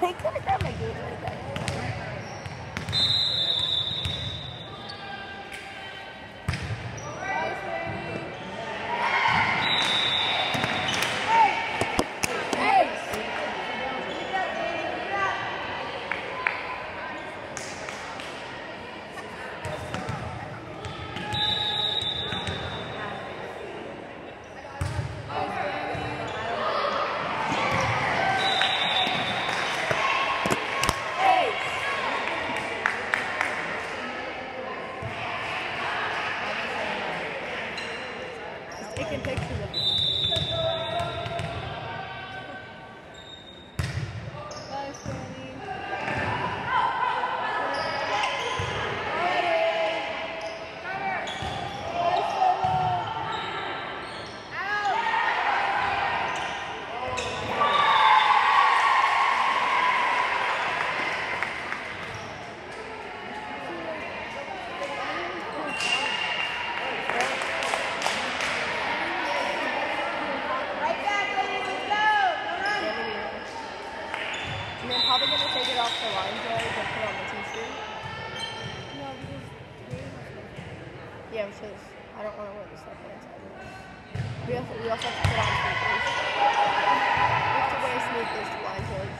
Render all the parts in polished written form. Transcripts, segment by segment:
I could have grabbed my game like that. Taking pictures of it. Bye, Fanny. And then probably gonna take it off the line judge and put it on the t-shirt. No, because yeah, because I don't want to wear the stuff inside. We also have to put on sneakers. We have to wear sneakers to line judge.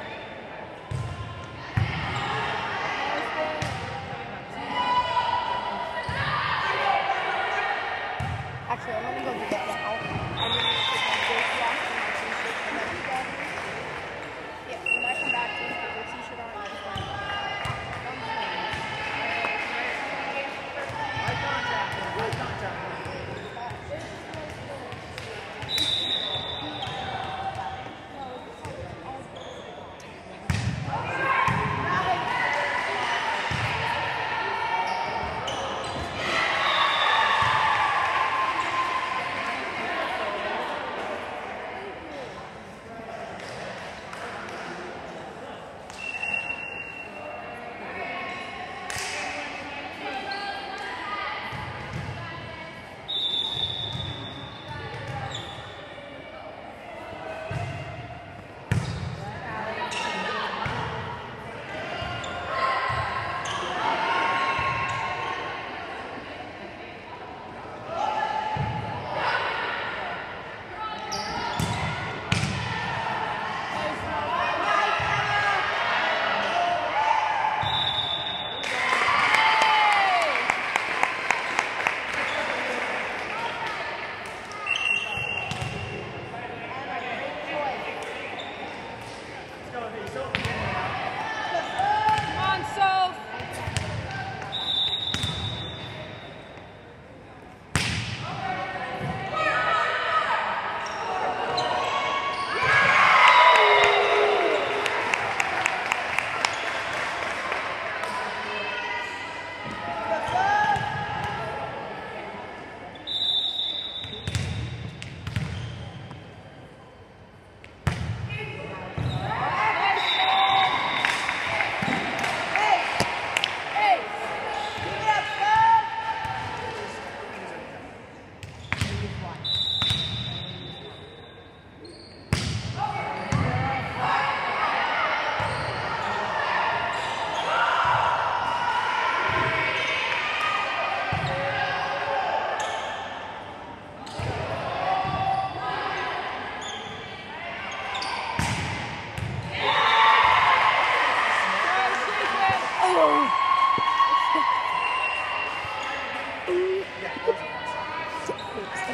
Actually, I'm gonna go do that now. I'm gonna take my jersey off and my t-shirt and then yeah, when I come back, just put the t-shirt on and fine. Eye contact.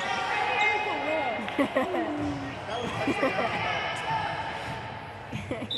That was